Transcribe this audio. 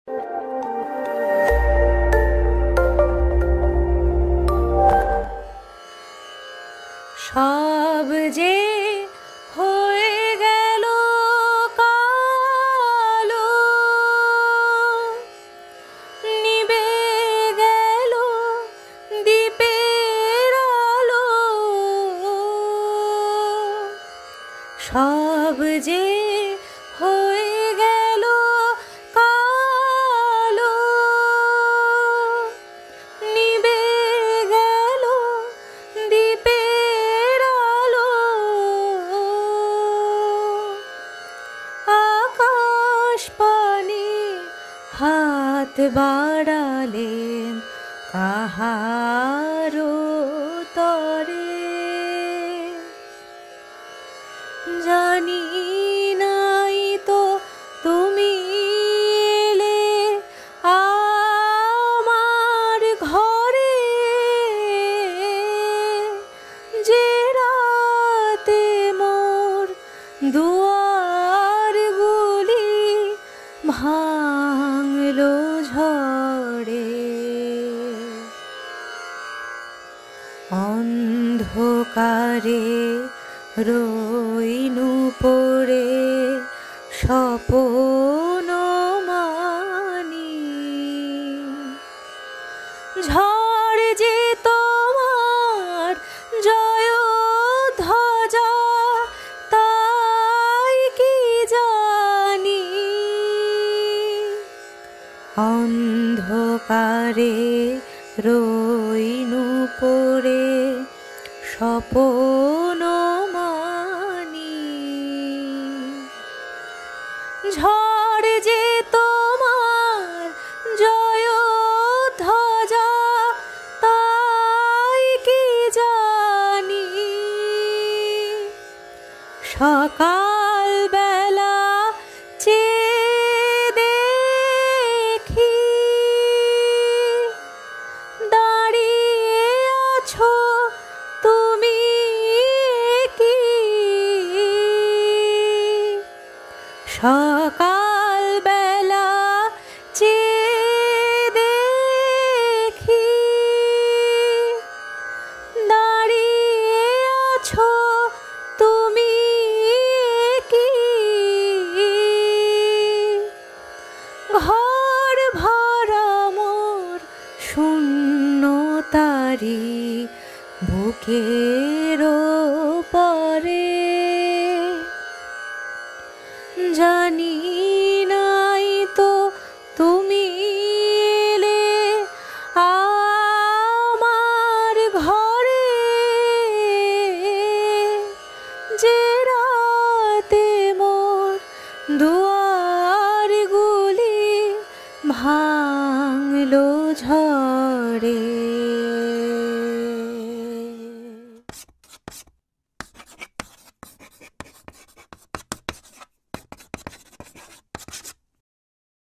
সব যে হয়ে গেল কালো, নিবে গেল দ্বীপের আলো। সব যে হয়ে গেল কালো, নিবে গেল দ্বীপের আলো। আকাশ পানে হাত বাড়ালেন কাহারো তরে, জানি নাই তো তুমি এলে আমার ঘরে, যে রাতে মোর দুয়ারগুলি ভাঙলো ঝড়ে। অন্ধকারে রইনু পড়ে স্বপ্ন মানি, ঝড় যে তোমার জয় ধ্বজা তাই কি জানি। অন্ধকারে রইনু পড়ে স্বপ্ন মানি, ঝড় যে তোমার জয় ধ্বজা তাই কি জানি। সকাল বেলা চেয়ে দেখি দাঁড়িয়ে আছো তুমি কি। সকাল বেলা চেয়ে দেখি দাঁড়িয়ে আছো তুমি কি। ঘর ভরা মোর শূন্যতারি বুকের পরে, জানি নাই তো তুমি এলে আমার ঘরে, যে রাতে মোর দুয়ারগুলি ভাঙলো ঝড়ে।